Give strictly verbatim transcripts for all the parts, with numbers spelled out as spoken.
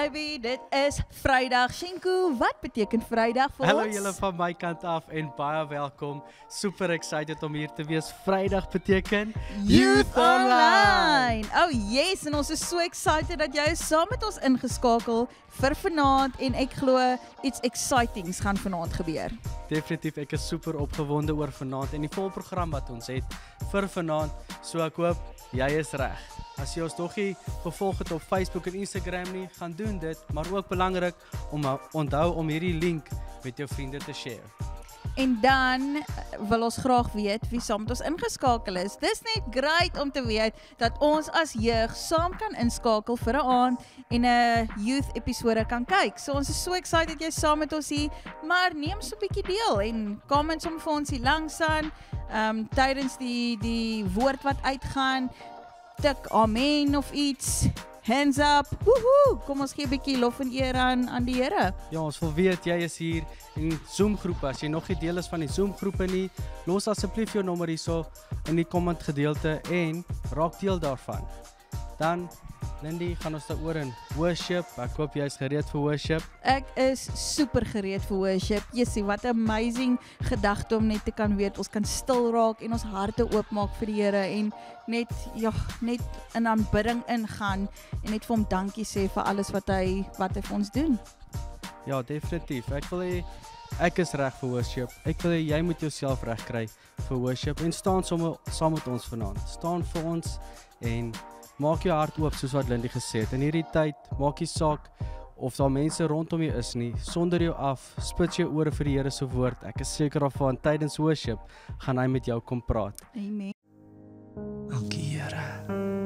baby, dit is Vrydag. Shinku, wat beteken Vrydag vir Hallo ons? julle van my kant af en baie welkom. Super excited om hier te wees. Vrydag beteken Youth Online. Oh yes, en ons is so excited dat jy is saam met ons ingeskakel vir vanaand en ek glo iets excitings gaan vanaand gebeur. Definitief, ek is super opgewonde oor vanaand en die vol program wat ons het vir vanaand. So ek hoop jy is reg. As jy ons nog nie gevolg het op Facebook en Instagram nie, gaan doen dit, maar ook belangrik om onthou om hierdie link met jou vriende te share. En dan wil ons graag weet wie saam met ons ingeskakel is. Dis net great om te weet dat ons as jeug saam kan inskakel vir 'n aand en 'n youth episode kan kyk. So ons is so excited jy saam met ons hier, maar neem so 'n bietjie deel en comment som vir ons hier langs aan, um, tydens die die woord wat uitgaan. Tik amen of iets. Hands up. Woehoe. Kom ons gee 'n bietjie lof en eer aan aan die Here. Ja, ons wil weet jy is hier in Zoom groepe. As jy nog nie deel is van die Zoom groepe nie, los asseblief jou nommer hierso in die comment gedeelte en raak deel daarvan. Dan Lindy, gaan ons daaroor in worship. Ek hoop jy is gereed vir worship. Ek is super gereed vir worship. Jessie, wat 'n amazing gedagte om net te kan weet ons kan stil raak en ons harte oopmaak vir die Here en net ja, net in aanbidding ingaan en net vir hom dankie sê vir alles wat hy wat hy vir ons doen. Ja, definitief. Ek wil hê ek is reg vir worship. Ek wil hê jy moet jouself reg kry vir worship en staan sommer saam met ons vanaand. Staan vir ons en maak jou hart oop soos wat Lindy gesê het. In hierdie tyd, maak nie saak of daar mense rondom jou is nie. Sonder jou af, spit jou ore vir die Here se woord. Ek is seker daarvan tydens worship gaan hy met jou kom praat. Amen. Dankie Here.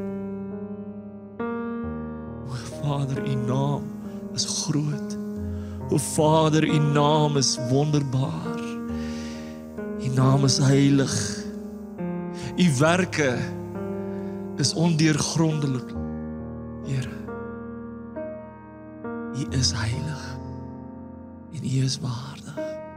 O Vader, U naam is groot. O Vader, U naam is wonderbaar. U naam is heilig. U werke is ondeurgrondelik. Here, U is heilig en U is waardig.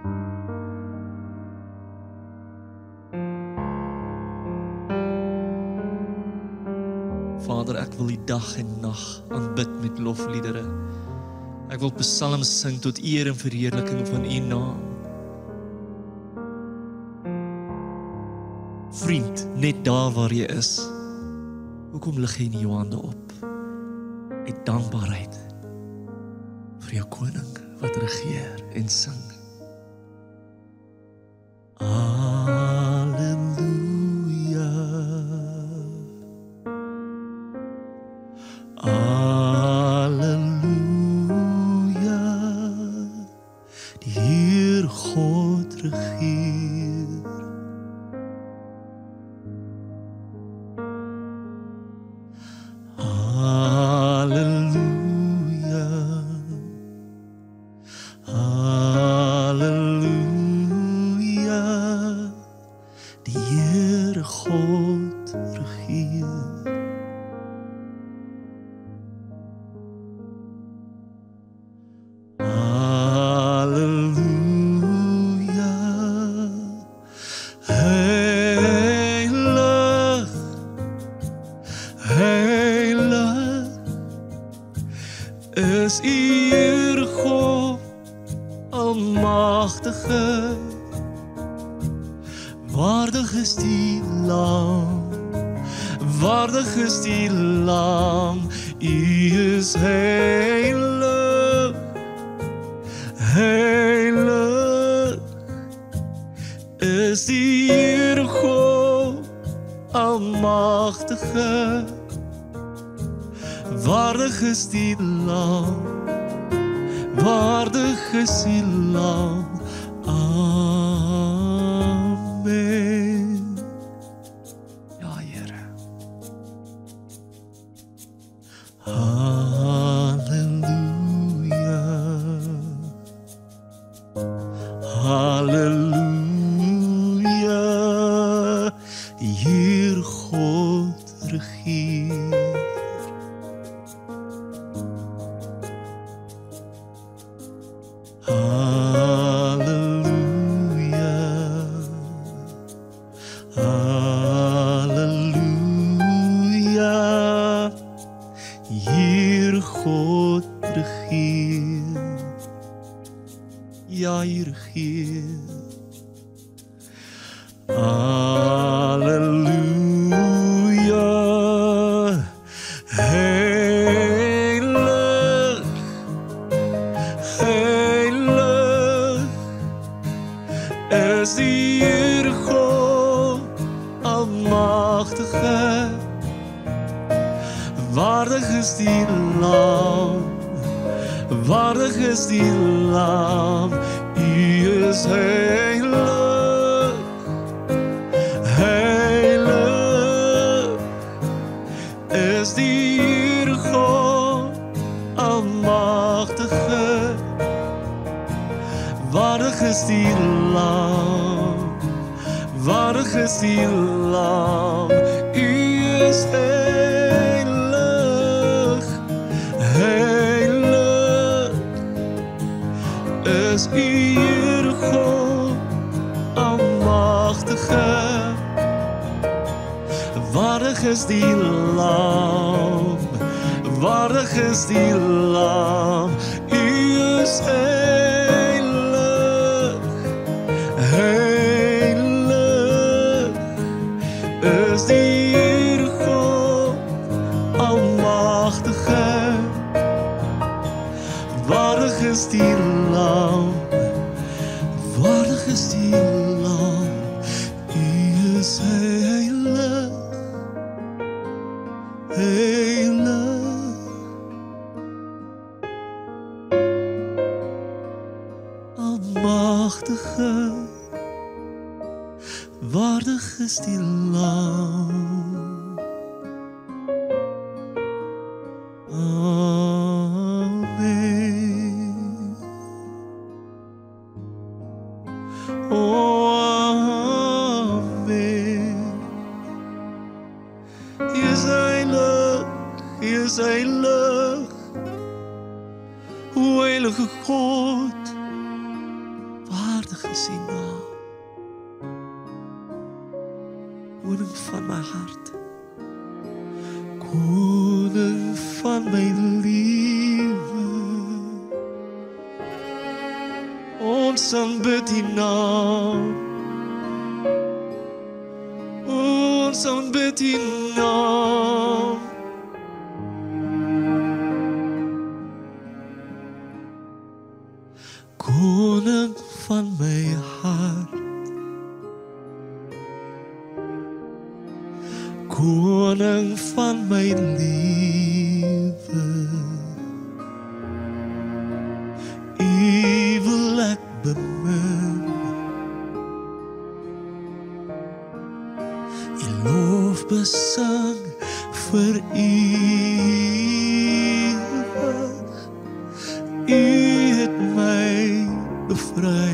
Vader, ek wil die dag en nag aanbid met lofliedere. Ek wil psalms sing tot eer en verheerliking van U naam. Vriend, net daar waar jy is, hoekom lig jy nie jou hande op? Uit dankbaarheid vir jou koning wat regeer en sing. Halleluja. Halleluja. Die Heer God regeer. Halleluja. Halleluja. Die Heere God regeer. Halleluja. Heilig, heilig is U Heer God, almagtige. Waardig is die Lam, waardig is die Lam. U is heilig, heilig is die Heer God, almagtige. Waardig is die Lam, waardig is die Lam. Amen. Ja, Here. Halleluja. Halleluja. Die Heer God regeer. Halleluja. regeer. Ja, U regeer. Halleluja. Heilig, heilig is die Here God Almagtige. Waardig is die Lam, waardig is die Lam. U is heilig, heilig is die Here God Almagtige. Waardig is die Lam, waardig is die Lam. U is heilig, heilig is U Here God Almagtige. Waardig is die Lam, waardig is die Lam. U is heilig, heilig is die Here God Almagtige. Waardig is die Lam, waardig is die Lam. U is heilig, heilig. Almagtige, waardig is die Lam. Amen. Oh, amen. Hy is heilig, Hy is heilig. O heilige God, waardig is U naam. Koning van my hart, koning van my lewe, ons aanbid U naam, ons aanbid U naam. Koning van my hart, koning van my lewe, U wil ek bemin, U lof besing vir ewig. U het my bevry,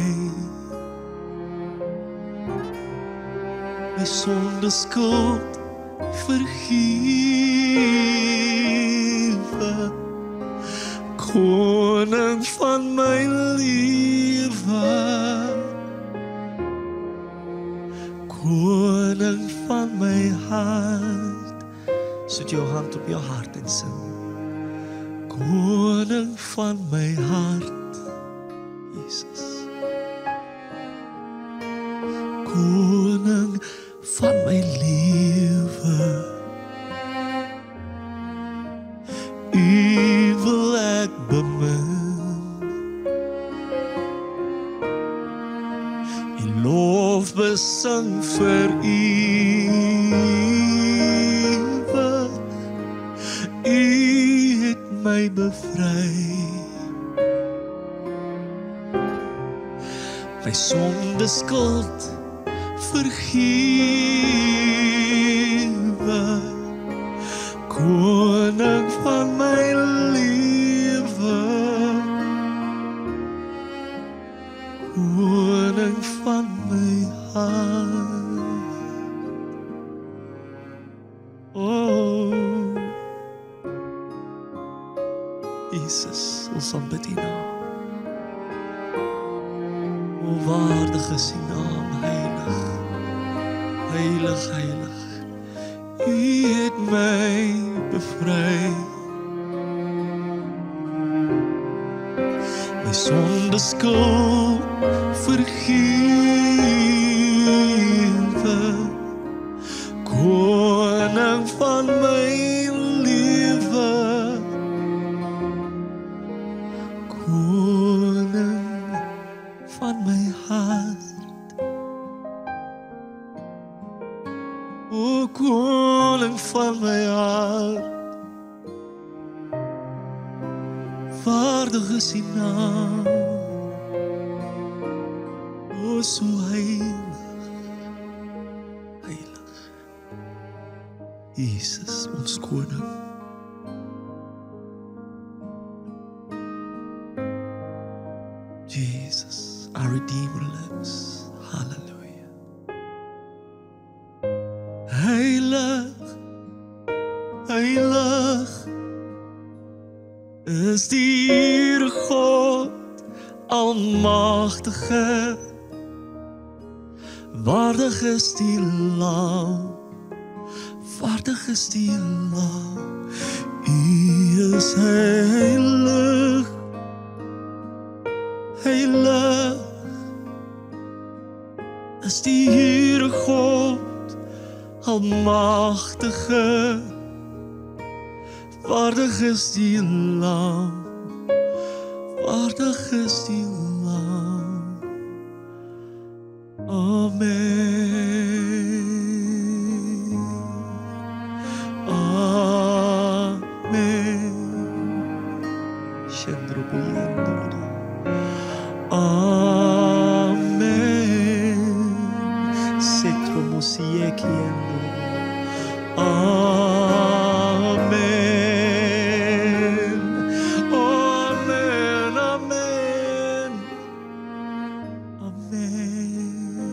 my sonde skuld vergewe. Koning van my lewe, koning van my hart. Sit jou hand op jou hart en sing. Koning van my hart, Jesus. Koning van my lewe, U wil ek bemin, U lof besing vir ewig. U het my bevry, my sonde skuld vergewe. Koning van my lewe, koning van my hart. Oh, Jesus, ons aanbid U naam. O, waardig is U naam, heilig, heilig, heilig. U het my bevry, sonder skuld vergewe, koning van my lewe, koning van my hart, o koning van my hart, waardig is die naam, o so heilig, heilig, Jesus ons koning. Jesus, our Redeemer lives. Hallelujah. Heilig, heilig is die Heere God, Almagtige. Waardig is die Lam, waardig is die Lam. U is heilig, heilig is die Heere God, Almagtige. Waardig is die Lam, waardig is die Lam. Amen. Amen. Shendroboyendo. Amen. Setromosiekiendo. Amen. Amen. Amen. Amen.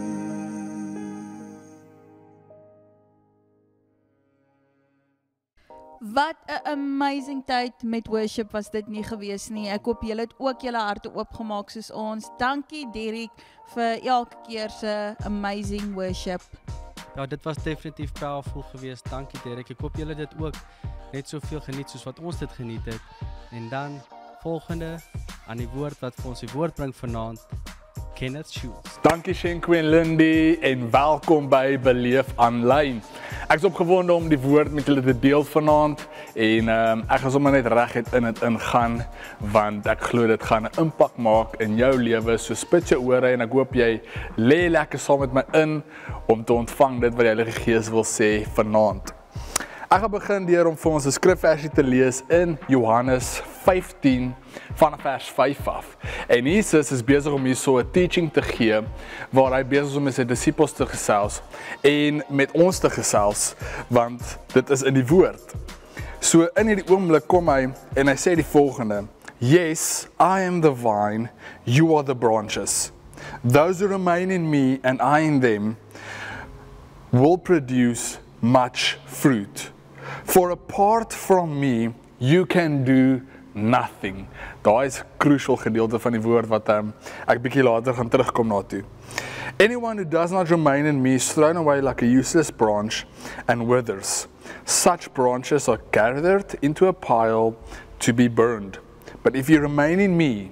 Wat 'n amazing tyd met worship was dit nie gewees nie. Ek hoop julle het ook julle harte oopgemaak soos ons. Dankie Derek vir elke keer se amazing worship. Ja, dit was definitief powerful geweest. Dankie Derek. Ek hoop julle dit ook net soveel geniet soos wat ons dit geniet het. En dan volgende aan die woord wat vir ons die woord bring vanaand, Kenneth Schultz. Dankie Shenko en Lindy en welkom by Beleef Aanlyn. Ek is opgewonde om die woord met julle te deel vanaand en um, ek gaan sommer net reguit in dit ingaan want ek glo dit gaan 'n impak maak in jou lewe. So spit jou ore en ek hoop jy lê lekker saam met my in om te ontvang dit wat die Heilige Gees wil sê vanaand. Ek gaan begin deur om vir ons 'n skrifversie te lees in Johannes vyftien van vers vyf af. En Jesus is besig om hier so 'n teaching te gee waar hy besig is om met sy disippels te gesels en met ons te gesels want dit is in die woord. So in hierdie oomblik kom hy en hy sê die volgende: Yes, I am the vine, you are the branches. Those who remain in me and I in them will produce much fruit. For apart from me, you can do nothing. Daar is 'n crucial gedeelte van die woord wat um, ek bietjie later gaan terugkom na toe. Anyone who does not remain in me is thrown away like a useless branch and withers. Such branches are gathered into a pile to be burned. But if you remain in me,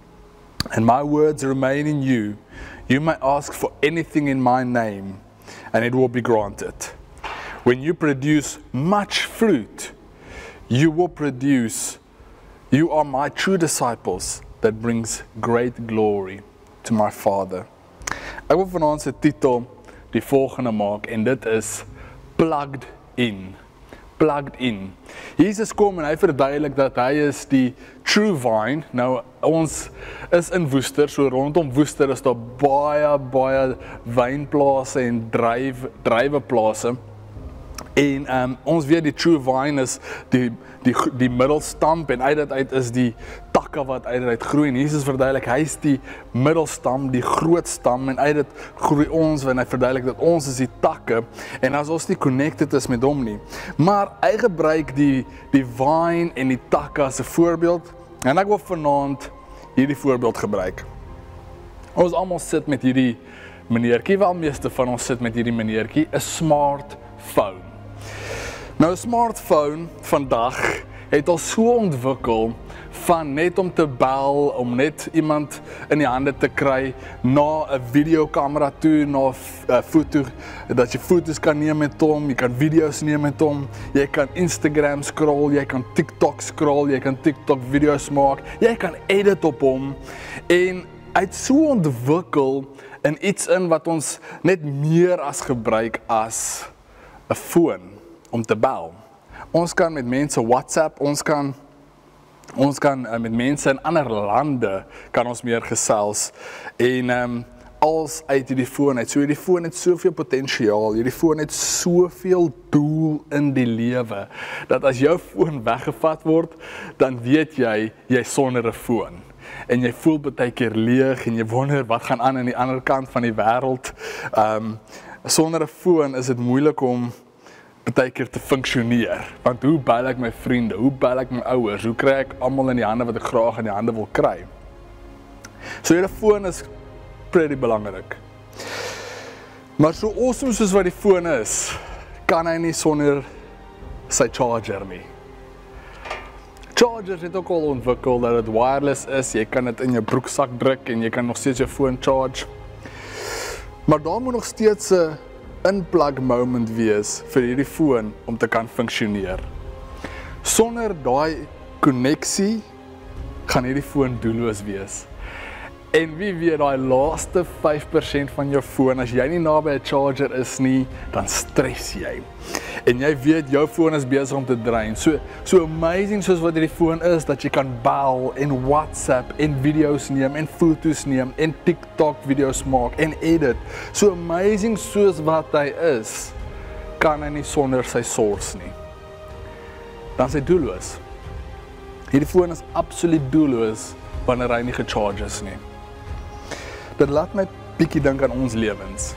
and my words remain in you, you may ask for anything in my name, and it will be granted. When you produce much fruit, you will produce, you are my true disciples that brings great glory to my Father. Ek wil vanaand se titel die volgende maak en dit is Plugged In. Plugged in. Jesus kom en hy verduidelik dat hy is die true vine. Nou ons is in Woester, so rondom Woester is daar baie baie wynplase en dryf dryweplase. En um, ons weet die true vine is die die die middelstam en uit dit uit is die takke wat uit dit uit groei. En Jesus verduidelik hy is die middelstam, die groot stam en uit dit groei ons en hy verduidelik dat ons is die takke en as ons nie connected is met hom nie. Maar hy gebruik die die vine en die takke as 'n voorbeeld en ek wil vanaand hierdie voorbeeld gebruik. Ons almal sit met hierdie meneertjie, wel meeste van ons sit met hierdie meneertjie, 'n smartphone. Nou 'n smartphone vandag het al so ontwikkel van net om te bel, om net iemand in die hande te kry, na 'n videokamera toe, na 'n uh, foto, dat jy foto's kan neem met hom, jy kan video's neem met hom, jy kan Instagram scroll, jy kan TikTok scroll, jy kan TikTok video's maak, jy kan edit op hom, en hy het so ontwikkel in iets in wat ons net meer as gebruik as 'n foon om te bel. Ons kan met mense WhatsApp, ons kan ons kan uh, met mense in ander lande kan ons meer gesels en um, als uit hierdie foon uit. So hierdie foon het soveel potensiaal, hierdie foon het soveel doel in die lewe, dat as jou foon weggevat word, dan weet jy, jy sonder 'n foon. En jy voel baie keer leeg en jy wonder wat gaan aan aan die ander kant van die wêreld. Um, sonder 'n foon is dit moeilik om baie keer te funksioneer. Want hoe bel ek my vriende, hoe bel ek my ouers, hoe kry ek almal in die hande wat ek graag in die hande wil kry? So hierdie foon is pretty belangrik. Maar so awesome soos wat die foon is, kan hy nie sonder sy charger nie. Chargers het ook al ontwikkel dat dit wireless is, jy kan dit in jou broeksak druk en jy kan nog steeds jou foon charge. Maar daar moet nog steeds 'n unplug moment wees vir hierdie foon om te kan funksioneer. Sonder daai konneksie gaan hierdie foon doelloos wees. En wie weet, daai laaste vyf persent van jou foon, as jy nie naby 'n charger is nie, dan stres jy. En jy weet, jou foon is besig om te drain. So, so amazing soos wat hierdie foon is, dat jy kan bel en WhatsApp en video's neem en foto's neem en TikTok video's maak en edit. So amazing soos wat hy is, kan hy nie sonder sy source nie. Dan is hy doelloos. Hierdie foon is absoluut doelloos wanneer hy nie gecharge is nie. Dit laat my bietjie dink aan ons lewens.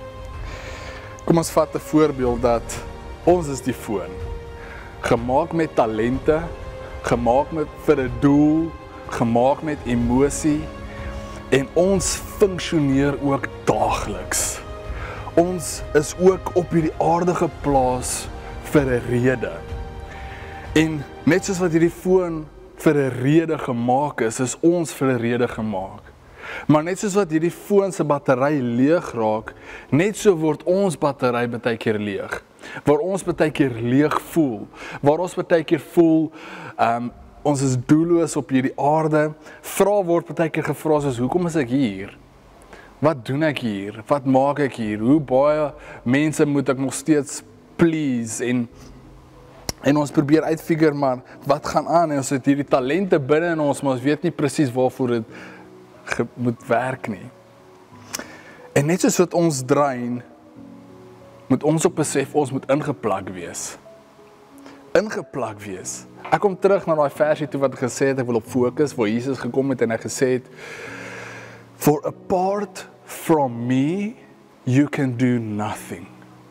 Kom ons vat 'n voorbeeld dat ons is die foon. Gemaak met talente, gemaak met vir 'n doel, gemaak met emosie en ons funksioneer ook daagliks. Ons is ook op hierdie aarde geplaas vir 'n rede. En net soos wat hierdie foon vir 'n rede gemaak is, is ons vir 'n rede gemaak. Maar net soos wat hierdie foon se battery leeg raak, net so word ons battery baie keer leeg. Waar ons baie keer leeg voel, waar ons baie keer voel, um, ons is doelloos op hierdie aarde, vra word baie keer gevra soos, hoekom is ek hier? Wat doen ek hier? Wat maak ek hier? Hoe baie mense moet ek nog steeds please? En, en ons probeer uitfigure, maar wat gaan aan? En ons het hierdie talente binne in ons, maar ons weet nie presies waarvoor dit moet werk nie. En net soos wat ons drain, moet ons ook besef, ons moet ingeplak wees. Ingeplak wees. Ek kom terug na daai versie toe wat ek gesê het, ek wil op fokus, waar Jesus gekom het en hy gesê het, for apart from me, you can do nothing.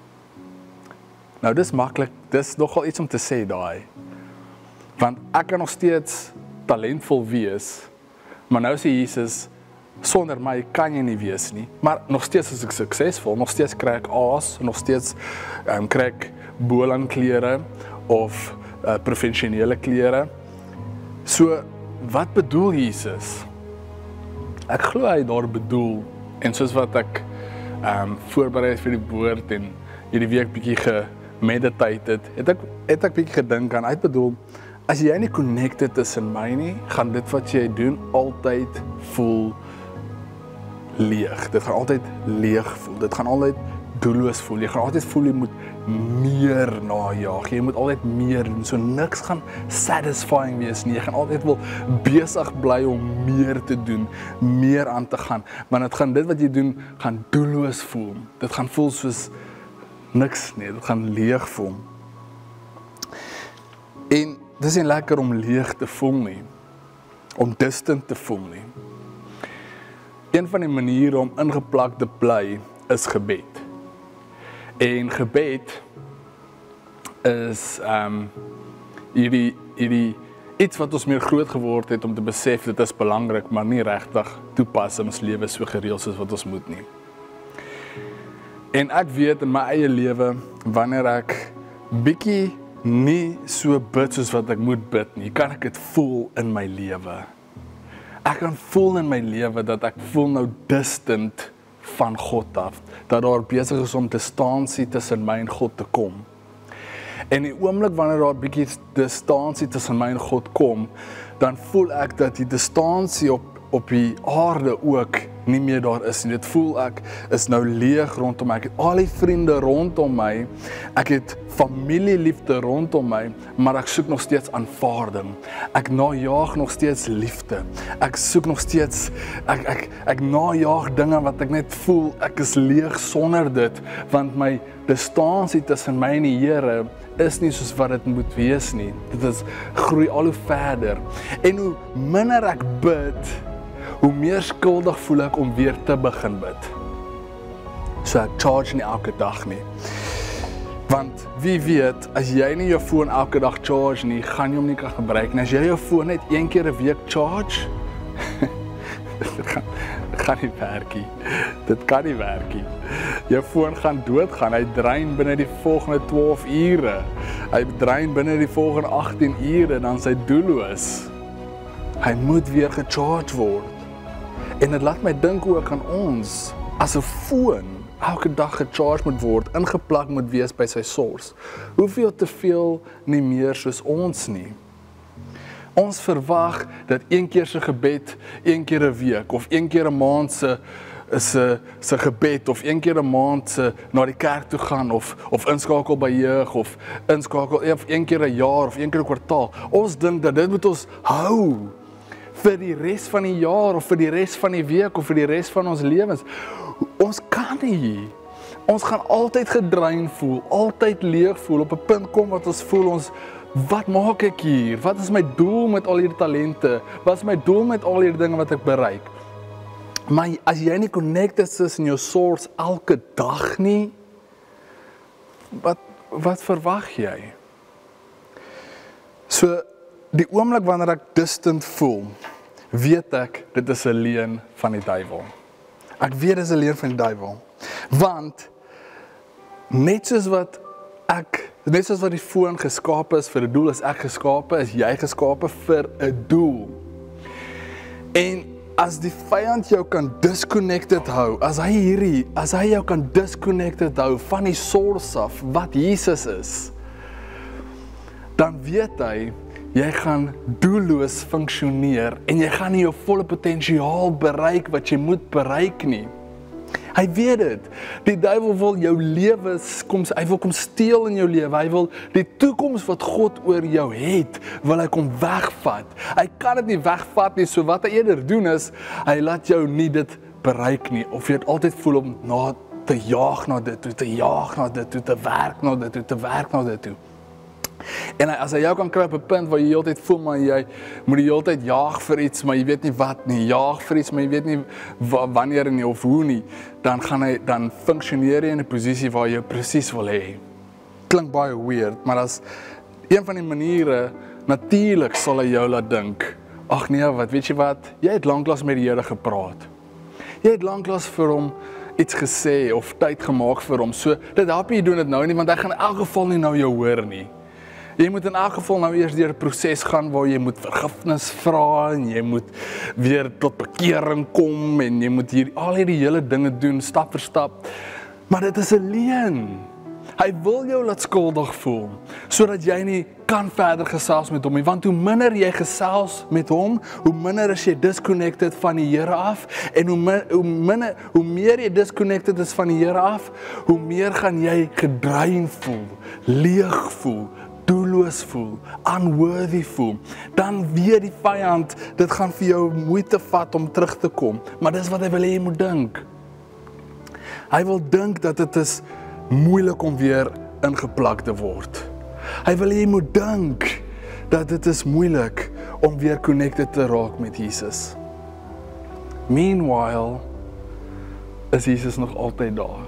Nou, dis maklik, dis nogal iets om te sê daai. Want ek kan nog steeds talentvol wees, maar nou sê Jesus, sonder my kan jy nie wees nie, maar nog steeds is ek suksesvol, nog steeds kry ek A's, nog steeds um, kry ek Bolan klere of uh, professionele klere. So, wat bedoel Jesus? Ek glo hy daar bedoel, en soos wat ek um, voorberei vir die woord en hierdie week bietjie gemeditate het, het ek, het ek bietjie gedink aan, hy bedoel, as jy nie connected is in my nie, gaan dit wat jy doen altyd voel leeg. Dit gaan altyd leeg voel. Dit gaan altyd doelloos voel. Jy gaan altyd voel jy moet meer najaag. Jy moet altyd meer doen. So niks gaan satisfying wees nie. Jy gaan altyd wil besig bly om meer te doen, meer aan te gaan. Maar dit gaan dit wat jy doen gaan doelloos voel. Dit gaan voel soos niks nie. Dit gaan leeg voel. En dit is nie lekker om leeg te voel nie, om distant te voel nie. Een van die maniere om ingeplak te bly is gebed. En gebed is um, hierdie, hierdie iets wat ons meer groot geword het om te besef dit is belangrik, maar nie regtig toepas in ons lewe so gereeld soos wat ons moet nie. En ek weet in my eie lewe, wanneer ek bietjie nie so bid soos wat ek moet bid nie, kan ek dit voel in my lewe. Ek kan voel in my lewe dat ek voel nou distant van God af, dat daar besig is om distansie tussen my en God te kom. En die oomblik wanneer daar 'n bietjie distansie tussen my en God kom, dan voel ek dat die distansie op op die aarde ook nie meer daar is nie. Dit voel ek is nou leeg rondom my. Ek het al die vriende rondom my. Ek het familieliefde rondom my, maar ek soek nog steeds aanvaarding. Ek najaag nog steeds liefde. Ek soek nog steeds ek ek ek najaag dinge wat ek net voel ek is leeg sonder dit, want my distansie tussen my en die Here is nie soos wat dit moet wees nie. Dit is groei al hoe verder. En hoe minder ek bid, hoe meer skuldig voel ek om weer te begin bid. So ek charge nie elke dag nie. Want wie weet, as jy nie jou foon elke dag charge nie, gaan jy hom nie kan gebruik nie. As jy jou foon net een keer 'n week charge, dit gaan, dit gaan nie werk nie. Dit kan nie werk nie. Jou foon gaan doodgaan. Hy drein binne die volgende twaalf ure. Hy drein binne die volgende agttien ure, dan is hy doelloos. Hy moet weer gecharge word. En dit laat my dink ook aan ons, as 'n foon, elke dag gecharge moet word, ingeplak moet wees by sy source. Hoeveel te veel nie meer soos ons nie. Ons verwag dat een keer se gebed, een keer 'n week, of een keer 'n maand se se se gebed, of een keer 'n maand se na die kerk toe gaan, of of inskakel by jeug, of inskakel of een keer 'n jaar, of een keer 'n kwartaal. Ons dink dat dit moet ons hou vir die res van die jaar, of vir die res van die week, of vir die res van ons lewens. Ons kan nie. Ons gaan altyd gedrein voel, altyd leeg voel, op 'n punt kom wat ons voel ons, wat maak ek hier? Wat is my doel met al hierdie talente? Wat is my doel met al hierdie dinge wat ek bereik? Maar as jy nie connected is in jou source elke dag nie, wat, wat verwag jy? So, die oomblik wanneer ek distant voel, weet ek, dit is 'n leuen van die duiwel. Ek weet dit is 'n leuen van die duiwel. Want, net soos wat ek, net soos wat die foon geskape is vir 'n doel, is ek geskape, is jy geskape vir 'n doel. En as die vyand jou kan disconnected hou, as hy hierdie, as hy jou kan disconnected hou van die source af, wat Jesus is, dan weet hy, jy gaan doelloos funksioneer en jy gaan nie jou volle potensiaal bereik wat jy moet bereik nie. Hy weet dit. Die duiwel wil jou lewe kom, hy wil kom steel in jou lewe. Hy wil die toekoms wat God oor jou het, wil hy kom wegvat. Hy kan dit nie wegvat nie, so wat hy eerder doen is, hy laat jou nie dit bereik nie, of jy het altyd voel om na te jaag na dit toe, te jaag na dit toe, te werk na dit toe, te werk na dit toe. En as hy jou kan kry op 'n punt waar jy heeltyd voel, maar jy moet die heeltyd jaag vir iets, maar jy weet nie wat nie, jaag vir iets, maar jy weet nie wanneer nie of hoe nie, dan gaan hy, dan funksioneer jy in 'n posisie waar jy presies wil hê. Klink baie weird, maar as een van die maniere, natuurlik sal hy jou laat dink, ag nee, wat, weet jy wat, jy het lanklaas met die Here gepraat. Jy het lanklaas vir hom iets gesê, of tyd gemaak vir hom, so dit help jy doen dit nou nie, want hy gaan in elk geval nie nou jou hoor nie. Jy moet in elk geval nou eers deur 'n proses gaan waar jy moet vergifnis vra en jy moet weer tot bekering kom en jy moet hier al hierdie hele dinge doen stap vir stap. Maar dit is 'n leuen. Hy wil jou laat skuldig voel sodat jy nie kan verder gesels met hom nie, want hoe minder jy gesels met hom, hoe minder is jy disconnected van die Here af, en hoe min, hoe minder hoe meer jy disconnected is van die Here af, hoe meer gaan jy gedrein voel, leeg voel, doelloos voel, unworthy voel. Dan weet die vyand, dit gaan vir jou moeite vat om terug te kom. Maar dis wat hy wil hê jy moet dink. Hy wil dink dat dit is moeilik om weer ingeplak te word. Hy wil hê jy moet dink dat dit is moeilik om weer connected te raak met Jesus. Meanwhile, is Jesus nog altyd daar.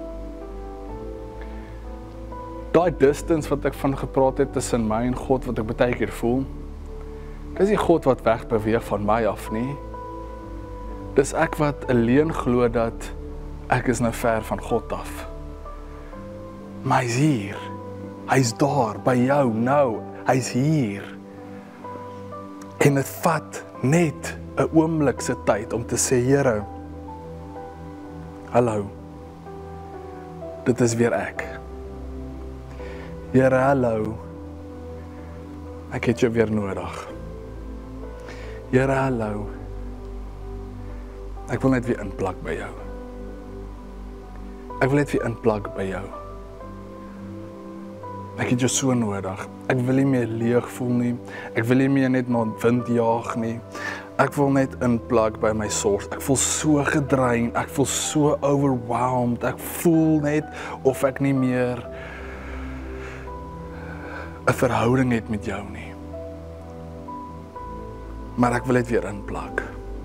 Daai distance wat ek van gepraat het tussen my en God, wat ek baie keer voel, dis nie God wat wegbeweeg van my af nie. Dis ek wat alleen glo dat ek is nou ver van God af. Maar hy's hier. Hy's daar by jou nou. Hy's hier. En dit vat net 'n oomblik se tyd om te sê, Here, hallo. Dit is weer ek. Here, hallo. Ek het jou weer nodig. Here, hallo. Ek wil net weer inplak by jou. Ek wil net weer inplak by jou. Ek het jou so nodig. Ek wil nie meer leeg voel nie. Ek wil nie meer net na wind jaag nie. Ek wil net inplak by my source. Ek voel so gedrein. Ek voel so overwhelmed. Ek voel net of ek nie meer 'n verhouding het met jou nie. Maar ek wil net weer inplak.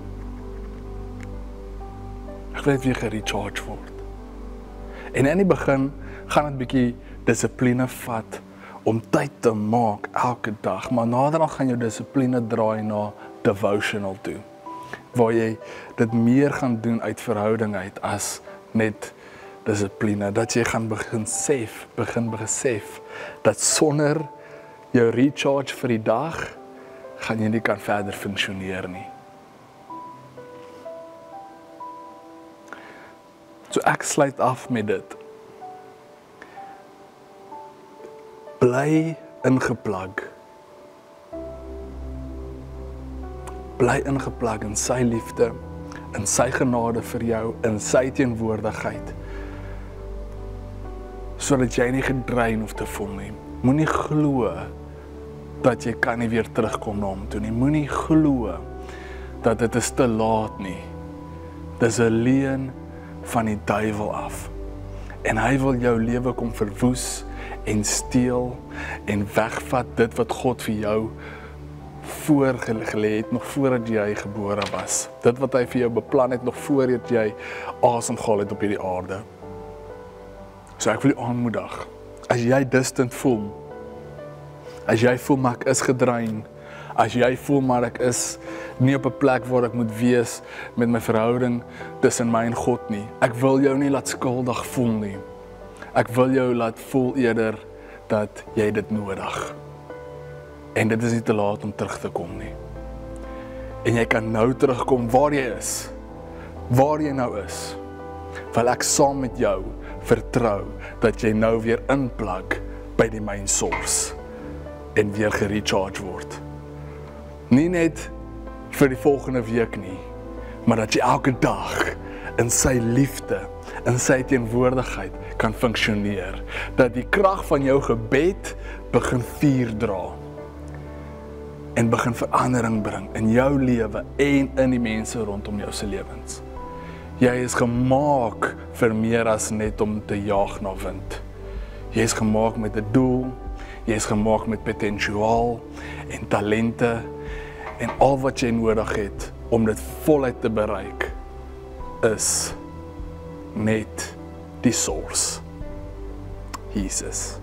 Ek wil net weer gerecharge word. En in die begin gaan dit bietjie dissipline vat om tyd te maak elke dag, maar naderhand gaan jou dissipline draai na devotional toe, waar jy dit meer gaan doen uit verhouding uit as net dissipline, dat jy gaan begin sef, begin besef, dat sonder jou recharge vir die dag, gaan jy nie kan verder funksioneer nie. So ek sluit af met dit. Bly ingeplug. Bly ingeplug in sy liefde, in sy genade vir jou, in sy teenwoordigheid. Sodat jy nie gedrein hoef te voel nie. Moenie glo dat jy kan nie weer terugkom na hom toe nie. Moenie glo dat dit is te laat nie. Dis 'n leuen van die duiwel af. En hy wil jou lewe kom verwoes en steel en wegvat dit wat God vir jou voorgelê het nog voordat jy gebore was. Dit wat hy vir jou beplan het nog voordat jy asem gehaal het op hierdie aarde. So ek wil jou aanmoedig. As jy distant voel, as jy voel maar ek is gedrein, as jy voel maar ek is nie op 'n plek waar ek moet wees met my verhouding tussen my en God nie. Ek wil jou nie laat skuldig voel nie. Ek wil jou laat voel eerder dat jy dit nodig. En dit is nie te laat om terug te kom nie. En jy kan nou terugkom waar jy is. Waar jy nou is. Wil ek saam met jou vertrou dat jy nou weer inplug by die main source en weer gerecharge word. Nie net vir die volgende week nie, maar dat jy elke dag in sy liefde, in sy teenwoordigheid kan funksioneer. Dat die krag van jou gebed begin vuur dra en begin verandering bring in jou lewe en in die mense rondom jou se lewens. Jy is gemaak vir meer as net om te jaag na wind. Jy is gemaak met 'n doel, jy is gemaak met potensiaal en talente en al wat jy nodig het om dit voluit te bereik is net die source. Jesus.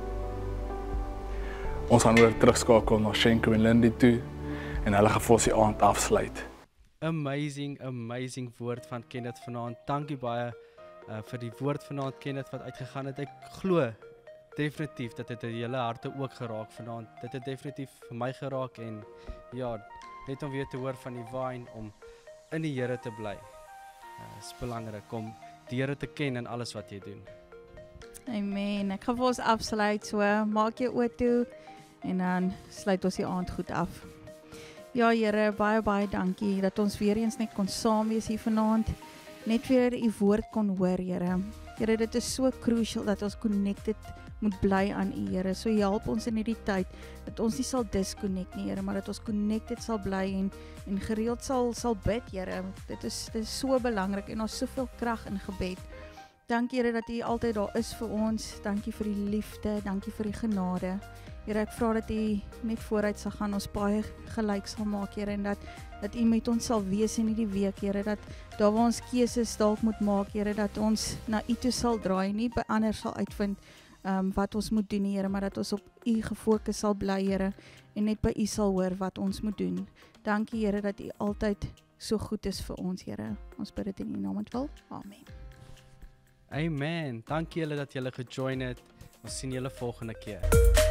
Ons gaan weer terugskakel na Shenko en Lindy toe en hulle gaan vir ons die aand afsluit. Amazing, amazing woord van Kenneth vanaand. Dankie baie uh, vir die woord vanaand Kenneth wat uitgegaan het. Ek glo definitief dat dit julle harte ook geraak vanaand. Dit het definitief vir my geraak en ja, net om weer te hoor van die wyn om in die Here te bly. Uh, is belangrik om die Here te ken in alles wat jy doen. Amen. Ek gaan vir ons afsluit, so maak jou oë toe en dan sluit ons die aand goed af. Ja Here, baie baie dankie dat ons weer eens net kon saam wees hier vanaand. Net weer u woord kon hoor, Here. Here, dit is so crucial dat ons connected moet bly aan u, Here. So help ons in hierdie tyd dat ons nie sal disconnect nie, Here, maar dat ons connected sal bly en en gereeld sal sal bid, Here. Dit is dit is so belangrik en ons soveel krag in gebed. Dankie Here dat u altyd daar is vir ons. Dankie vir die liefde, dankie vir die genade. Here, ek vra dat u net vooruit sal gaan, ons baie gelyk sal maak, Here, en dat dat u met ons sal wees in hierdie week, Here, dat daar waar ons keuses dalk moet maak, Here, dat ons na u toe sal draai, nie by ander sal uitvind um, wat ons moet doen, Here, maar dat ons op u gefokus sal bly, Here, en net by u sal hoor wat ons moet doen. Dankie Here dat u altyd so goed is vir ons, Here. Ons bid dit in u naam en wil. Amen. Amen. Dankie julle dat julle gejoin het. Ons sien julle volgende keer.